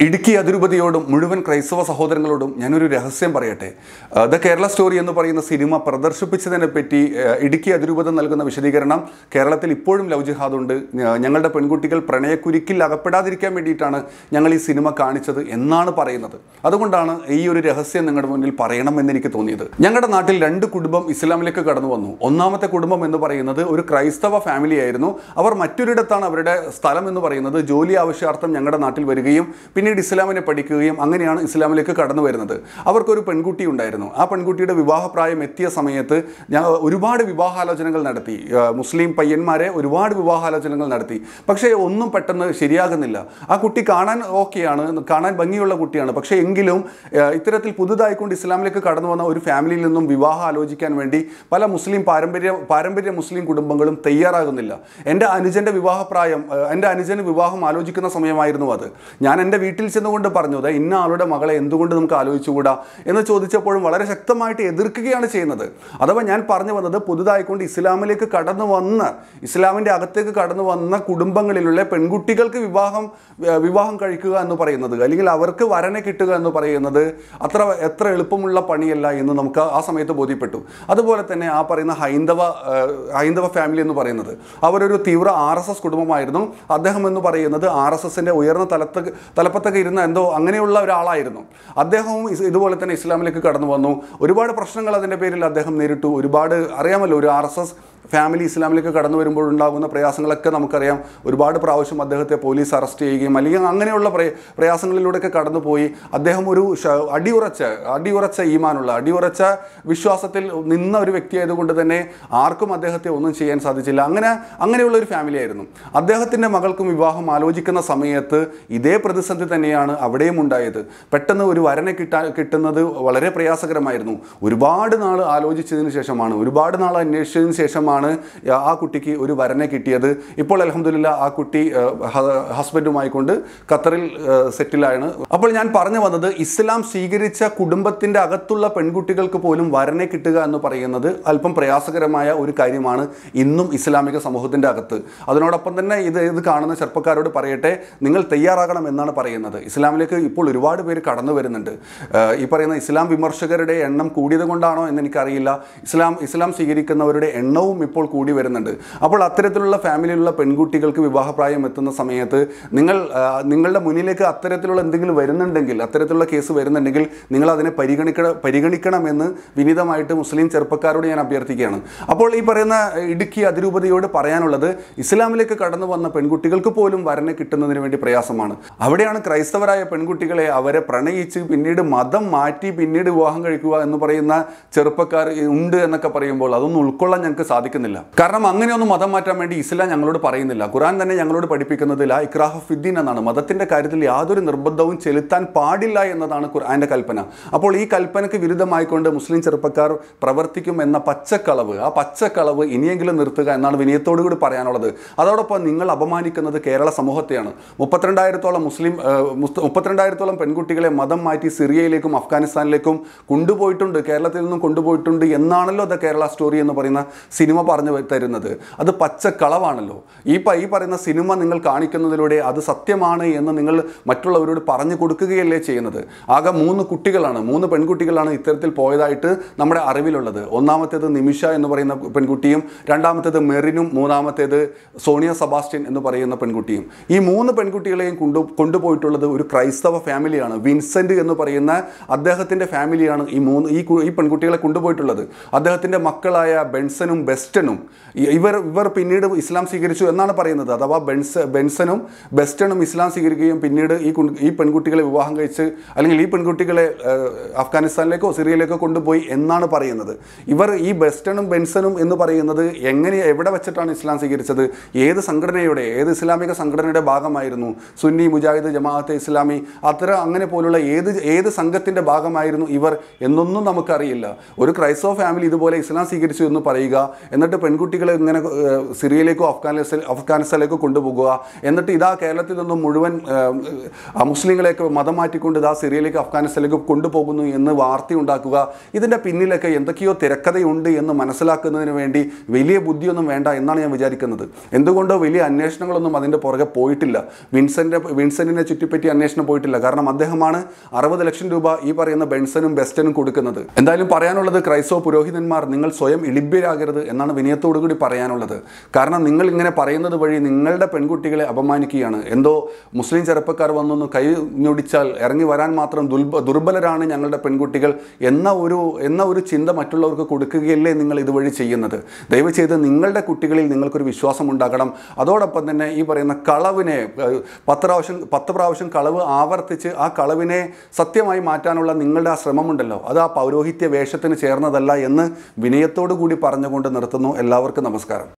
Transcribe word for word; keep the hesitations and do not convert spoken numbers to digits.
ഇടുക്കി അതിരൂപതയോടും മുഴുവൻ ക്രൈസ്തവ സഹോദരങ്ങളോടും ഞാനൊരു രഹസ്യം പറയട്ടെ. ദ കേരള സ്റ്റോറി എന്ന് പറയുന്ന സിനിമ പ്രദർശിപ്പിച്ചതിനെ പറ്റി ഇടുക്കി അതിരൂപത നൽകുന്ന വിശദീകരണം, കേരളത്തിൽ ഇപ്പോഴും ലവ് ജിഹാദുണ്ട്, ഞങ്ങളുടെ പെൺകുട്ടികൾ പ്രണയക്കുരുക്കിൽ അകപ്പെടാതിരിക്കാൻ വേണ്ടിയിട്ടാണ് ഞങ്ങൾ ഈ സിനിമ കാണിച്ചത് എന്നാണ് പറയുന്നത്. അതുകൊണ്ടാണ് ഈ ഒരു രഹസ്യം നിങ്ങളുടെ മുന്നിൽ പറയണമെന്ന് എനിക്ക് തോന്നിയത്. ഞങ്ങളുടെ നാട്ടിൽ രണ്ട് കുടുംബം ഇസ്ലാമിലേക്ക് കടന്നു വന്നു. ഒന്നാമത്തെ കുടുംബം എന്ന് പറയുന്നത് ഒരു ക്രൈസ്തവ ഫാമിലി ആയിരുന്നു. അവർ മറ്റൊരിടത്താണ് അവരുടെ സ്ഥലം എന്ന് പറയുന്നത്. ജോലി ആവശ്യാർത്ഥം ഞങ്ങളുടെ നാട്ടിൽ വരികയും പിന്നീട് ഇസ്ലാമിനെ പഠിക്കുകയും അങ്ങനെയാണ് ഇസ്ലാമിലേക്ക് കടന്നു വരുന്നത്. അവർക്കൊരു പെൺകുട്ടി ഉണ്ടായിരുന്നു. ആ പെൺകുട്ടിയുടെ വിവാഹപ്രായം എത്തിയ സമയത്ത് ഞാൻ ഒരുപാട് വിവാഹാലോചനകൾ നടത്തി. മുസ്ലിം പയ്യന്മാരെ ഒരുപാട് വിവാഹാലോചനകൾ നടത്തി. പക്ഷേ ഒന്നും പെട്ടെന്ന് ശരിയാകുന്നില്ല. ആ കുട്ടി കാണാൻ ഓക്കെയാണ്, കാണാൻ ഭംഗിയുള്ള കുട്ടിയാണ്. പക്ഷേ എങ്കിലും ഇത്തരത്തിൽ പുതുതായിക്കൊണ്ട് ഇസ്ലാമിലേക്ക് കടന്നു വന്ന ഒരു ഫാമിലിയിൽ നിന്നും വിവാഹം ആലോചിക്കാൻ വേണ്ടി പല മുസ്ലിം പാരമ്പര്യ പാരമ്പര്യ മുസ്ലിം കുടുംബങ്ങളും തയ്യാറാകുന്നില്ല. എൻ്റെ അനുജൻ്റെ വിവാഹപ്രായം എൻ്റെ അനുജന് വിവാഹം ആലോചിക്കുന്ന സമയമായിരുന്നു അത്. ഞാൻ എൻ്റെ വീട്ടിൽ ചെന്നുകൊണ്ട് പറഞ്ഞു, അതെ ഇന്ന ആളുടെ മകളെ എന്തുകൊണ്ട് നമുക്ക് ആലോചിച്ചുകൂടാ എന്ന് ചോദിച്ചപ്പോഴും വളരെ ശക്തമായിട്ട് എതിർക്കുകയാണ് ചെയ്യുന്നത്. അഥവാ ഞാൻ പറഞ്ഞു വന്നത്, പുതുതായിക്കൊണ്ട് ഇസ്ലാമിലേക്ക് കടന്നു വന്ന് ഇസ്ലാമിൻ്റെ അകത്തേക്ക് കടന്നു വന്ന കുടുംബങ്ങളിലുള്ള പെൺകുട്ടികൾക്ക് വിവാഹം വിവാഹം കഴിക്കുക എന്ന് പറയുന്നത്, അല്ലെങ്കിൽ അവർക്ക് വരനെ കിട്ടുക എന്ന് പറയുന്നത് അത്ര എത്ര എളുപ്പമുള്ള പണിയല്ല എന്ന് നമുക്ക് ആ സമയത്ത് ബോധ്യപ്പെട്ടു. അതുപോലെ തന്നെ ആ പറയുന്ന ഹൈന്ദവ ഹൈന്ദവ ഫാമിലി എന്ന് പറയുന്നത് അവരൊരു തീവ്ര ആർ എസ് എസ് കുടുംബമായിരുന്നു. അദ്ദേഹം എന്ന് പറയുന്നത് ആർ എസ് എസിൻ്റെ ഉയർന്ന തലത്ത് തലപ്പത്തൊക്കെ ഇരുന്ന എന്തോ അങ്ങനെയുള്ള ഒരാളായിരുന്നു. അദ്ദേഹവും ഇതുപോലെ തന്നെ ഇസ്ലാമിലേക്ക് കടന്നു വന്നു. ഒരുപാട് പ്രശ്നങ്ങൾ അതിൻ്റെ പേരിൽ അദ്ദേഹം നേരിട്ടു. ഒരുപാട് അറിയാമല്ലോ, ഒരു ആർ എസ് എസ് ഫാമിലി ഇസ്ലാമിലേക്ക് കടന്നു വരുമ്പോൾ ഉണ്ടാകുന്ന പ്രയാസങ്ങളൊക്കെ നമുക്കറിയാം. ഒരുപാട് പ്രാവശ്യം അദ്ദേഹത്തെ പോലീസ് അറസ്റ്റ് ചെയ്യുകയും അല്ലെങ്കിൽ അങ്ങനെയുള്ള പ്രയ പ്രയാസങ്ങളിലൂടെയൊക്കെ കടന്നുപോയി. അദ്ദേഹം ഒരു അടിയുറച്ച അടിയുറച്ച ഈമാനുള്ള അടിയുറച്ച വിശ്വാസത്തിൽ നിന്ന ഒരു വ്യക്തിയായതുകൊണ്ട് തന്നെ ആർക്കും അദ്ദേഹത്തെ ഒന്നും ചെയ്യാൻ സാധിച്ചില്ല. അങ്ങനെ അങ്ങനെയുള്ള ഒരു ഫാമിലി ആയിരുന്നു. അദ്ദേഹത്തിൻ്റെ മകൾക്കും വിവാഹം ആലോചിക്കുന്ന സമയത്ത് ഇതേ പ്രതിസന്ധി തന്നെയാണ് അവിടെയും ഉണ്ടായത്. പെട്ടെന്ന് ഒരു വരനെ കിട്ടാ കിട്ടുന്നത് വളരെ പ്രയാസകരമായിരുന്നു. ഒരുപാട് നാൾ ആലോചിച്ചതിന് ശേഷമാണ്, ഒരുപാട് നാൾ അന്വേഷിച്ചതിന് ശേഷമാണ് ആ കുട്ടിക്ക് ഒരു വരനെ കിട്ടിയത്. ഇപ്പോൾ അൽഹംദുലില്ലാഹ് ആ കുട്ടി ഹസ്ബൻഡുമായി കൊണ്ട് ഖത്തറിൽ സെറ്റിലാണ്. അപ്പോൾ ഞാൻ പറഞ്ഞു വന്നത്, ഇസ്ലാം സ്വീകരിച്ച കുടുംബത്തിൻ്റെ അകത്തുള്ള പെൺകുട്ടികൾക്ക് പോലും വരനെ കിട്ടുക എന്ന് പറയുന്നത് അല്പം പ്രയാസകരമായ ഒരു കാര്യമാണ് ഇന്നും ഇസ്ലാമിക സമൂഹത്തിൻ്റെ അകത്ത്. അതിനോടൊപ്പം തന്നെ ഇത് ഇത് കാണുന്ന ചെറുപ്പക്കാരോട് പറയട്ടെ, നിങ്ങൾ തയ്യാറാകണം എന്നാണ് പറയുന്നത്. ഇസ്ലാമിലേക്ക് ഇപ്പോൾ ഒരുപാട് പേര് കടന്നു വരുന്നുണ്ട്. ഈ പറയുന്ന ഇസ്ലാം വിമർശകരുടെ എണ്ണം കൂടിയത് കൊണ്ടാണോ എന്ന് എനിക്കറിയില്ല. ഇസ്ലാം ഇസ്ലാം സ്വീകരിക്കുന്നവരുടെ എണ്ണവും ഇപ്പോൾ കൂടി വരുന്നുണ്ട്. അപ്പോൾ അത്തരത്തിലുള്ള ഫാമിലിയിലുള്ള പെൺകുട്ടികൾക്ക് വിവാഹപ്രായം എത്തുന്ന സമയത്ത് നിങ്ങൾ നിങ്ങളുടെ മുന്നിലേക്ക് അത്തരത്തിലുള്ള എന്തെങ്കിലും വരുന്നുണ്ടെങ്കിൽ, അത്തരത്തിലുള്ള കേസ് വരുന്നുണ്ടെങ്കിൽ നിങ്ങൾ അതിനെ പരിഗണിക്കണം പരിഗണിക്കണമെന്ന് വിനീതമായിട്ട് മുസ്ലിം ചെറുപ്പക്കാരോട് ഞാൻ അഭ്യർത്ഥിക്കുകയാണ്. അപ്പോൾ ഈ പറയുന്ന ഇടുക്കി അതിരൂപതയോട് പറയാനുള്ളത്, ഇസ്ലാമിലേക്ക് കടന്നു വന്ന പെൺകുട്ടികൾക്ക് പോലും വരനെ കിട്ടുന്നതിന് വേണ്ടി പ്രയാസമാണ്. അവിടെയാണ് ക്രൈസ്തവരായ പെൺകുട്ടികളെ അവരെ പ്രണയിച്ച് പിന്നീട് മതം മാറ്റി പിന്നീട് വിവാഹം കഴിക്കുക എന്ന് പറയുന്ന ചെറുപ്പക്കാർ ഉണ്ട് എന്നൊക്കെ പറയുമ്പോൾ അതൊന്നും ഉൾക്കൊള്ളാൻ ഞങ്ങൾക്ക് സാധിക്കുന്നില്ല. കാരണം അങ്ങനെയൊന്നും മതം മാറ്റാൻ വേണ്ടി ഇസ്ലാം ഞങ്ങളോട് പറയുന്നില്ല. ഖുർആൻ തന്നെ ഞങ്ങളോട് പഠിപ്പിക്കുന്നത് ലാ ഇക്രാഹ ഫിദ്ദീൻ എന്നാണ്. മതത്തിന്റെ കാര്യത്തിൽ യാതൊരു നിർബന്ധവും ചെലുത്താൻ പാടില്ല എന്നതാണ് ഖുർആന്റെ കൽപ്പന. അപ്പോൾ ഈ കൽപ്പനയ്ക്ക് വിരുദ്ധമായിക്കൊണ്ട് മുസ്ലിം ചെറുപ്പക്കാർ പ്രവർത്തിക്കും എന്ന പച്ചക്കളവ്, ആ പച്ചക്കളവ് ഇനിയെങ്കിലും നിർത്തുക എന്നാണ് വിനയത്തോടു കൂടി പറയാനുള്ളത്. അതോടൊപ്പം നിങ്ങൾ അപമാനിക്കുന്നത് കേരള സമൂഹത്തെയാണ്. മുപ്പത്തിരണ്ടായിരത്തോളം മുസ്ലിം മുപ്പത്തിരണ്ടായിരത്തോളം പെൺകുട്ടികളെ മതം മാറ്റി സിറിയയിലേക്കും അഫ്ഗാനിസ്ഥാനിലേക്കും കൊണ്ടുപോയിട്ടുണ്ട്, കേരളത്തിൽ നിന്നും കൊണ്ടുപോയിട്ടുണ്ട് എന്നാണല്ലോ ദ കേരള സ്റ്റോറി എന്ന് പറയുന്ന സിനിമ പറഞ്ഞു തരുന്നത്. അത് പച്ചക്കളവാണല്ലോ. ഈ ഈ പറയുന്ന സിനിമ നിങ്ങൾ കാണിക്കുന്നതിലൂടെ അത് സത്യമാണ് എന്ന് നിങ്ങൾ മറ്റുള്ളവരോട് പറഞ്ഞു കൊടുക്കുകയല്ലേ ചെയ്യുന്നത്. ആകെ മൂന്ന് കുട്ടികളാണ്, മൂന്ന് പെൺകുട്ടികളാണ് ഇത്തരത്തിൽ പോയതായിട്ട് നമ്മുടെ അറിവിലുള്ളത്. ഒന്നാമത്തേത് നിമിഷ എന്ന് പറയുന്ന പെൺകുട്ടിയും, രണ്ടാമത്തേത് മെറിനും, മൂന്നാമത്തേത് സോണിയ സെബാസ്റ്റ്യൻ എന്ന് പറയുന്ന പെൺകുട്ടിയും. ഈ മൂന്ന് പെൺകുട്ടികളെയും കൊണ്ടു കൊണ്ടുപോയിട്ടുള്ളത് ഒരു ക്രൈസ്തവ ഫാമിലിയാണ്. വിൻസെന്റ് എന്ന് പറയുന്ന അദ്ദേഹത്തിൻ്റെ ഫാമിലിയാണ് ഈ മൂന്ന് ഈ ഈ പെൺകുട്ടികളെ കൊണ്ടുപോയിട്ടുള്ളത്. അദ്ദേഹത്തിൻ്റെ മക്കളായ ബെൻസനും ബെസ്റ്റനും ഇവർ ഇവർ പിന്നീട് ഇസ്ലാം സ്വീകരിച്ചു എന്നാണ് പറയുന്നത്. അഥവാ ബെൻസ ബെൻസനും ബെസ്റ്റനും ഇസ്ലാം സ്വീകരിക്കുകയും പിന്നീട് ഈ ഈ പെൺകുട്ടികളെ വിവാഹം കഴിച്ച് അല്ലെങ്കിൽ ഈ പെൺകുട്ടികളെ അഫ്ഗാനിസ്ഥാനിലേക്കോ സിറിയയിലേക്കോ കൊണ്ടുപോയി എന്നാണ് പറയുന്നത്. ഇവർ ഈ ബെസ്റ്റനും ബെൻസനും എന്ന് പറയുന്നത് എങ്ങനെ എവിടെ വെച്ചിട്ടാണ് ഇസ്ലാം സ്വീകരിച്ചത്? ഏത് സംഘടനയുടെ ഏത് ഇസ്ലാമിക സംഘടനയുടെ ഭാഗമായിരുന്നു? സുന്നി മുജാഹിദ് ജമാഅത്തെ ഇസ്ലാമി അത്തരം അങ്ങനെ പോലുള്ള ഏത് ഏത് സംഘത്തിൻ്റെ ഭാഗമായിരുന്നു ഇവർ എന്നൊന്നും നമുക്കറിയില്ല. ഒരു ക്രൈസ്തവ ഫാമിലി ഇതുപോലെ ഇസ്ലാം സ്വീകരിച്ചു എന്ന് പറയുക, എന്നാൽ എന്നിട്ട് പെൺകുട്ടികളെ ഇങ്ങനെ സിറിയയിലേക്കോ അഫ്ഗാനിസ്ഥാൻ അഫ്ഗാനിസ്ഥാനിലേക്കോ കൊണ്ടുപോകുക, എന്നിട്ട് ഇതാ കേരളത്തിൽ നിന്നും മുഴുവൻ മുസ്ലിങ്ങളെയൊക്കെ മതം മാറ്റിക്കൊണ്ട് ഇതാ സിറിയയിലേക്ക് അഫ്ഗാനിസ്ഥാനിലേക്ക് കൊണ്ടുപോകുന്നു എന്ന് വാർത്ത ഉണ്ടാക്കുക. ഇതിൻ്റെ പിന്നിലൊക്കെ എന്തൊക്കെയോ തിരക്കഥയുണ്ട് എന്ന് മനസ്സിലാക്കുന്നതിന് വേണ്ടി വലിയ ബുദ്ധിയൊന്നും വേണ്ട എന്നാണ് ഞാൻ വിചാരിക്കുന്നത്. എന്തുകൊണ്ടോ വലിയ അന്വേഷണങ്ങളൊന്നും അതിൻ്റെ പുറകെ പോയിട്ടില്ല. വിൻസെൻ്റെ വിൻസെൻറ്റിനെ ചുറ്റിപ്പറ്റി അന്വേഷണം പോയിട്ടില്ല. കാരണം അദ്ദേഹമാണ് അറുപത് ലക്ഷം രൂപ ഈ പറയുന്ന ബെൻസനും ബെസ്റ്റനും കൊടുക്കുന്നത്. എന്തായാലും പറയാനുള്ളത്, ക്രൈസ്തവ പുരോഹിതന്മാർ നിങ്ങൾ സ്വയം ഇളിഭ്യരാകരുത് എന്നാണ് വിനയത്തോടു കൂടി പറയാനുള്ളത്. കാരണം നിങ്ങൾ ഇങ്ങനെ പറയുന്നത് വഴി നിങ്ങളുടെ പെൺകുട്ടികളെ അപമാനിക്കുകയാണ്. എന്തോ മുസ്ലിം ചെറുപ്പക്കാർ വന്നൊന്ന് കൈ ഞൊടിച്ചാൽ ഇറങ്ങി വരാൻ മാത്രം ദുർബ ദുർബലരാണ് ഞങ്ങളുടെ പെൺകുട്ടികൾ എന്ന ഒരു എന്ന ഒരു ചിന്ത മറ്റുള്ളവർക്ക് കൊടുക്കുകയല്ലേ നിങ്ങൾ ഇതുവഴി ചെയ്യുന്നത്. ദയവ് ചെയ്ത് നിങ്ങളുടെ കുട്ടികളിൽ നിങ്ങൾക്കൊരു വിശ്വാസം ഉണ്ടാകണം. അതോടൊപ്പം തന്നെ ഈ പറയുന്ന കളവിനെ പത്ത് പ്രാവശ്യം പത്ത് പ്രാവശ്യം കളവ് ആവർത്തിച്ച് ആ കളവിനെ സത്യമായി മാറ്റാനുള്ള നിങ്ങളുടെ ആ ശ്രമമുണ്ടല്ലോ, അത് ആ പൗരോഹിത്യ വേഷത്തിന് ചേർന്നതല്ല എന്ന് വിനയത്തോടു കൂടി പറഞ്ഞുകൊണ്ട് നിർത്തുന്നു. എല്ലാവർക്കും നമസ്കാരം.